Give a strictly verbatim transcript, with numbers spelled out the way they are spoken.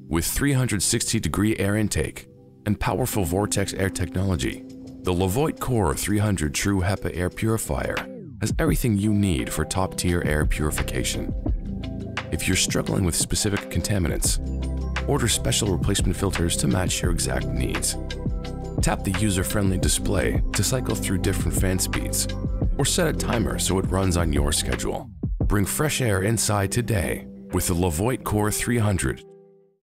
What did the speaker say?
With three hundred sixty degree air intake and powerful VortexAir Technology, the Levoit Core three hundred True HEPA Air Purifier has everything you need for top-tier air purification. If you're struggling with specific contaminants, order special replacement filters to match your exact needs. Tap the user-friendly display to cycle through different fan speeds, or set a timer so it runs on your schedule. Bring fresh air inside today with the Levoit Core three hundred